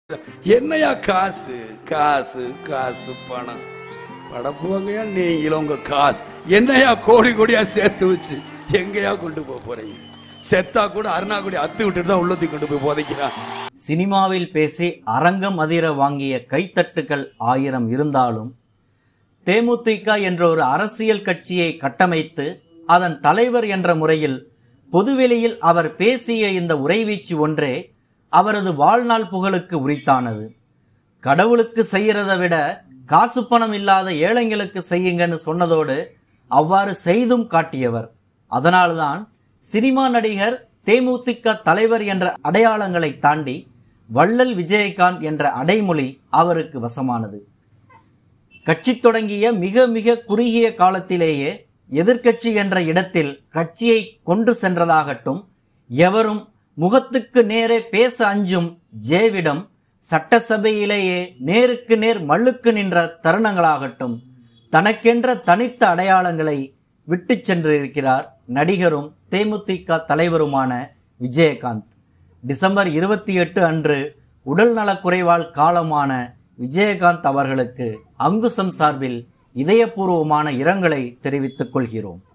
என்னையா காசு காசு காசு பணம் படப்புவாங்கயா நீங்களும் உங்க காசு என்னையா கோடி கோடியா சேர்த்து வச்சு எங்கயா கொண்டு போறீங்க? செத்தா கூட அருணாக்குடி அத்து விட்டுட்டு தான் உள்ளத்தி கொண்டு போய் போதைக்கிறான். சினிமாவில் பேசி அரங்கம் அதிர வாங்கிய கைத்தட்டுகள் 1000 இருந்தாலும் தேமுதிக என்ற ஒரு அரசியல் கட்சியை கட்டமைத்து அதன் தலைவர் என்ற முறையில் பொதுவெளியில் அவர் பேசிய இந்த உரைவீச்சு ஒன்றே அவரது வாழ்நாள் புகழுக்கு உரித்தானது. கடவுளுக்கு செய்யறதை விட காசு பணம் இல்லாத ஏழைங்களுக்கு செய்யுங்கன்னு சொன்னதோடு அவ்வாறு செய்தும் காட்டியவர். அதனால்தான் சினிமா நடிகர், தேமுதிக தலைவர் என்ற அடையாளங்களை தாண்டி வள்ளல் விஜயகாந்த் என்ற அடைமொழி அவருக்கு வசமானது. கட்சி தொடங்கிய மிக மிக குறுகிய காலத்திலேயே எதிர்க்கட்சி என்ற இடத்தில் கட்சியை கொண்டு சென்றதாகட்டும், எவரும் முகத்துக்கு நேரே பேச அஞ்சும் ஜேவிடம் சட்டசபையிலேயே நேருக்கு நேர் மல்லுக்கு நின்ற தருணங்களாகட்டும், தனக்கென்ற தனித்த அடையாளங்களை விட்டு சென்றிருக்கிறார் நடிகரும் தேமுதிக தலைவருமான விஜயகாந்த். டிசம்பர் 28 அன்று உடல் நலக்குறைவால் காலமான விஜயகாந்த் அவர்களுக்கு அங்குசம் சார்பில் இதயபூர்வமான இரங்கலை தெரிவித்துக் கொள்கிறோம்.